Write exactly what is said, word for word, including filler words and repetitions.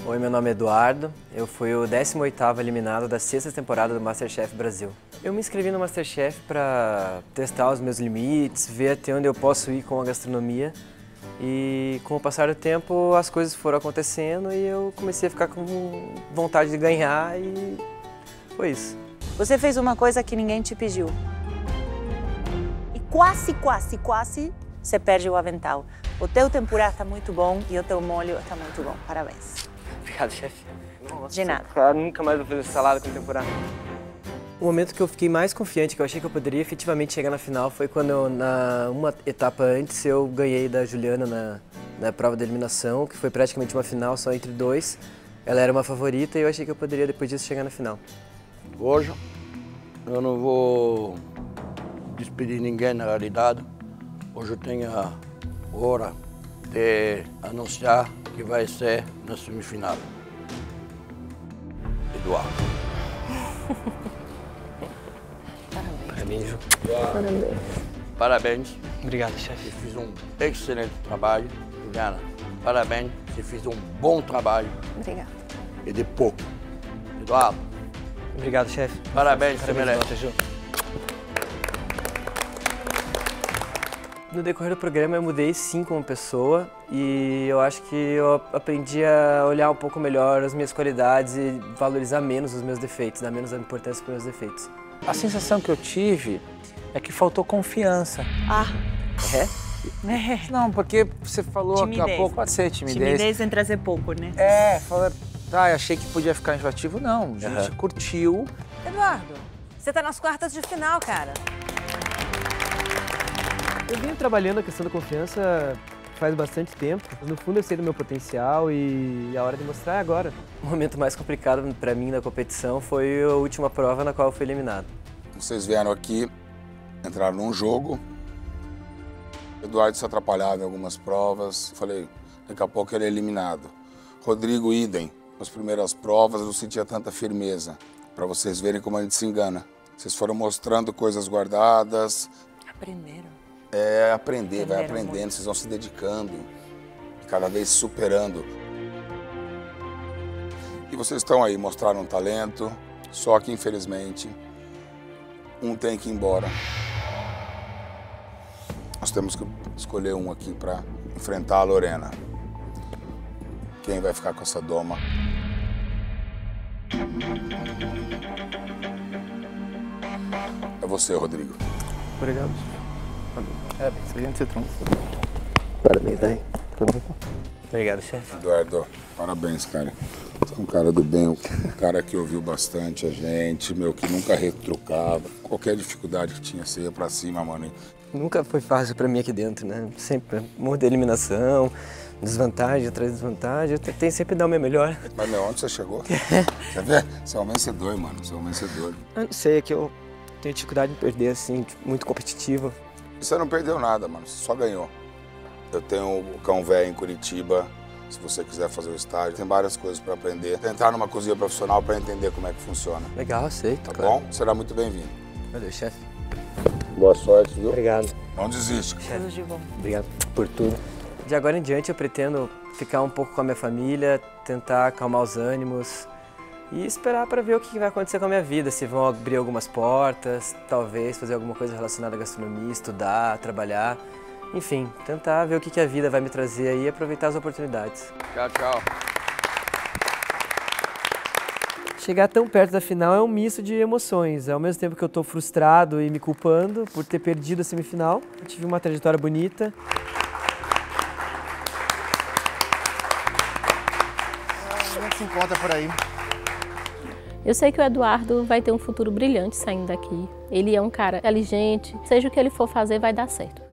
Oi, meu nome é Eduardo, eu fui o décimo oitavo eliminado da sexta temporada do MasterChef Brasil. Eu me inscrevi no MasterChef para testar os meus limites, ver até onde eu posso ir com a gastronomia. E com o passar do tempo as coisas foram acontecendo e eu comecei a ficar com vontade de ganhar e foi isso. Você fez uma coisa que ninguém te pediu. E quase, quase, quase você perde o avental. O teu tempurá está muito bom e o teu molho está muito bom. Parabéns. Obrigado, chefe. Nossa, de nada. Cara, nunca mais vou fazer salada com tempurá. O momento que eu fiquei mais confiante, que eu achei que eu poderia efetivamente chegar na final, foi quando, eu, na uma etapa antes, eu ganhei da Juliana na, na prova da eliminação, que foi praticamente uma final só entre dois. Ela era uma favorita e eu achei que eu poderia, depois disso, chegar na final. Hoje, eu não vou despedir ninguém, na realidade. Hoje eu tenho a hora de anunciar que vai ser na semifinal. Eduardo. Parabéns, Ju. Parabéns. Parabéns. Obrigado, chefe. Você fez um excelente trabalho. Juliana, parabéns. Você fez um bom trabalho. Obrigada. E de pouco. Eduardo. Obrigado, chefe. Parabéns, você Parabéns, merece. Ju. No decorrer do programa eu mudei sim como pessoa e eu acho que eu aprendi a olhar um pouco melhor as minhas qualidades e valorizar menos os meus defeitos, dar menos importância para os meus defeitos. A sensação que eu tive é que faltou confiança. Ah, É? é. Não, porque você falou Timidez. daqui a pouco, pode ser timidez. Timidez em trazer pouco, né? É, falou, tá, eu achei que podia ficar enjoativo. Não, a gente Uhum. curtiu. Eduardo, você tá nas quartas de final, cara. Eu venho trabalhando a questão da confiança faz bastante tempo. No fundo eu sei do meu potencial e a hora de mostrar é agora. O momento mais complicado para mim na competição foi a última prova na qual eu fui eliminado. Vocês vieram aqui, entraram num jogo. O Eduardo se atrapalhava em algumas provas. Falei, daqui a pouco ele é eliminado. Rodrigo, idem. Nas primeiras provas eu não sentia tanta firmeza. Para vocês verem como a gente se engana. Vocês foram mostrando coisas guardadas. Aprenderam. É aprender, vai Aprenderam aprendendo, muito. vocês vão se dedicando, cada vez se superando. E vocês estão aí, mostraram um talento, só que infelizmente um tem que ir embora. Nós temos que escolher um aqui para enfrentar a Lorena. Quem vai ficar com essa doma? É você, Rodrigo. Obrigado. Parabéns, a gente se tromba. Parabéns, daí. Obrigado, chefe. Eduardo, parabéns, cara. Você é um cara do bem, um cara que ouviu bastante a gente, meu, que nunca retrucava. Qualquer dificuldade que tinha, você ia pra cima, mano. Nunca foi fácil para mim aqui dentro, né? Sempre muita eliminação, desvantagem atrás de desvantagem. Eu tentei sempre dar o meu melhor. Mas, meu, onde você chegou? Quer ver? Você é um vencedor, mano. Você é um vencedor. Eu não sei, é que eu tenho dificuldade de perder, assim, muito competitivo. Você não perdeu nada, mano. Você só ganhou. Eu tenho o Cão Velho em Curitiba. Se você quiser fazer o estágio, tem várias coisas para aprender. Entrar numa cozinha profissional para entender como é que funciona. Legal, sei. Tá claro. bom? Será muito bem-vindo. Valeu, chefe. Boa sorte, viu? Obrigado. Não desiste. Tudo de bom. Obrigado por tudo. De agora em diante eu pretendo ficar um pouco com a minha família, tentar acalmar os ânimos e esperar para ver o que vai acontecer com a minha vida, se vão abrir algumas portas, talvez fazer alguma coisa relacionada à gastronomia, estudar, trabalhar, enfim, tentar ver o que a vida vai me trazer aí e aproveitar as oportunidades. Tchau, tchau. Chegar tão perto da final é um misto de emoções. Ao mesmo tempo que eu estou frustrado e me culpando por ter perdido a semifinal, eu tive uma trajetória bonita. A gente se encontra por aí. Eu sei que o Eduardo vai ter um futuro brilhante saindo daqui. Ele é um cara inteligente, seja o que ele for fazer, vai dar certo.